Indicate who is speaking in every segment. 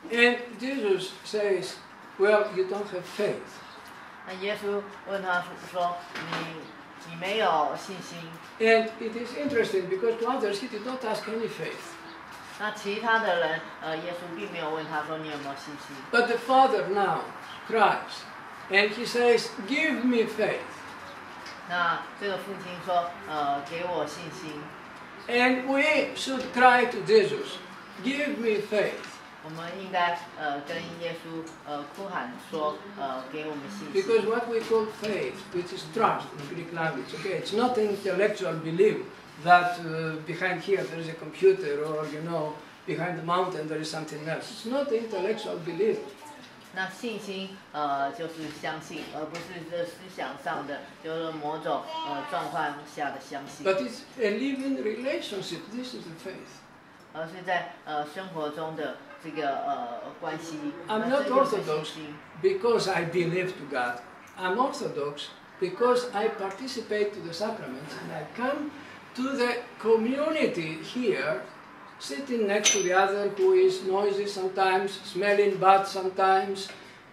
Speaker 1: And Jesus says, well, you don't have faith.
Speaker 2: 那耶稣问他说：“你没有信心。”
Speaker 1: And it is interesting because to others he did not ask any faith.
Speaker 2: 那其他的人，耶稣并没有问他说你有没有信心。
Speaker 1: But the Father now cries, and he says, "Give me faith."
Speaker 2: 那这个父亲说：“给我信心。”
Speaker 1: And we should cry to Jesus, "Give me faith."
Speaker 2: 我们应该跟耶稣哭喊说：“给我们信心。”
Speaker 1: Because what we call faith, which is trust in Greek language, okay, it's not intellectual belief that behind here there is a computer or behind the mountain there is something else. It's not intellectual belief.
Speaker 2: 那信心就是相信，而不是这思想上的，就是某种状况下的相信。
Speaker 1: But it's a living relationship. This is the faith.
Speaker 2: 而是在生活中的这个关系。
Speaker 1: I'm not Orthodox because I believe to God. I'm Orthodox because I participate to the sacraments and I come to the community here, sitting next to the other who is noisy sometimes, smelling bad sometimes,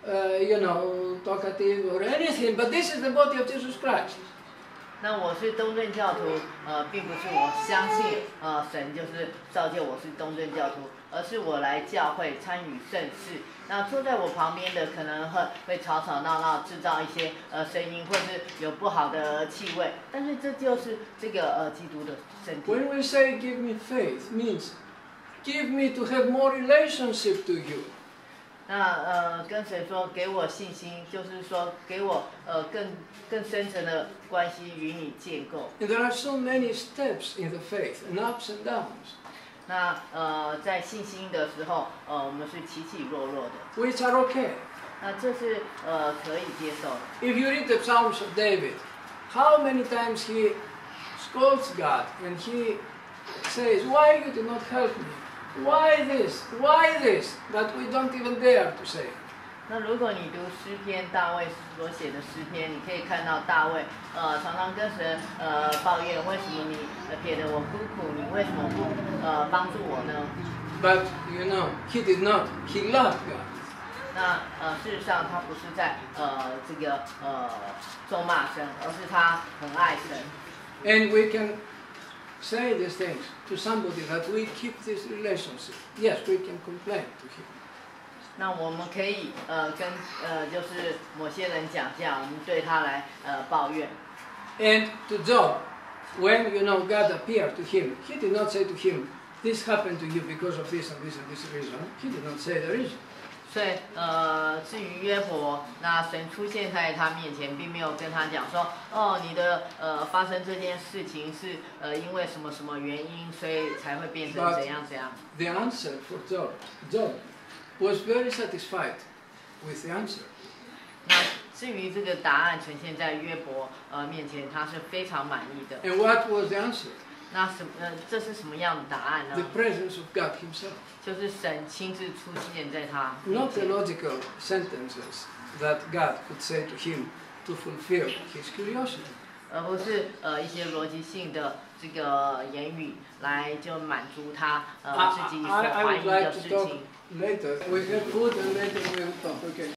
Speaker 1: talkative or anything. But this is the body of Jesus Christ.
Speaker 2: 那我是东正教徒，并不是我相信神就是造就我是东正教徒，而是我来教会参与圣事。那坐在我旁边的可能会吵吵闹闹，制造一些声音，或是有不好的气味。但是这就是这个基督的身体。
Speaker 1: When we say "give me faith," means give me to have more relationship to you.
Speaker 2: 那跟神说给我信心，就是说给我更深层的关系与你建构。
Speaker 1: And there are so many steps in the faith, and ups and downs.
Speaker 2: 那在信心的时候，我们是起起落落的。
Speaker 1: Which are okay.
Speaker 2: 那这是可以接受的。
Speaker 1: If you read the Psalms of David, how many times he scolds God and he says, "Why you do not help me? Why this? Why this?" That we don't even dare to say.
Speaker 2: 那如果你读诗篇，大卫所写的诗篇，你可以看到大卫常常跟神抱怨，为什么你撇得我孤苦，你为什么不帮助我呢？
Speaker 1: But he did not. He loved God.
Speaker 2: 那事实上他不是在这个咒骂神，而是他很爱神。
Speaker 1: And we can say these things to somebody that we keep this relationship. Yes, we can complain to him.
Speaker 2: 那我们可以跟就是某些人讲这样，我们对他来抱怨。
Speaker 1: And to Job, when God appeared to him, he did not say to him, "This happened to you because of this and this and this reason." He did not say the reason.
Speaker 2: 所以至于约伯，那神出现在他面前，并没有跟他讲说，你的发生这件事情是因为什么什么原因，所以才会变成怎样怎样。
Speaker 1: The answer for Job was very satisfied with the answer.
Speaker 2: 那至于这个答案呈现在约伯面前，他是非常满意的。
Speaker 1: And what was the answer?
Speaker 2: 那这是什么样的答案呢？
Speaker 1: The presence of God Himself.
Speaker 2: 就是神亲自出现在他面
Speaker 1: Not the
Speaker 2: 前。
Speaker 1: logical sentences that God could say to him to fulfill his curiosity.
Speaker 2: 而不是一些逻辑性的这个言语来就满足他自己所
Speaker 1: I
Speaker 2: 怀
Speaker 1: would
Speaker 2: 疑的
Speaker 1: like
Speaker 2: 事
Speaker 1: to talk
Speaker 2: 情。
Speaker 1: later. We have food and later we will talk. Okay.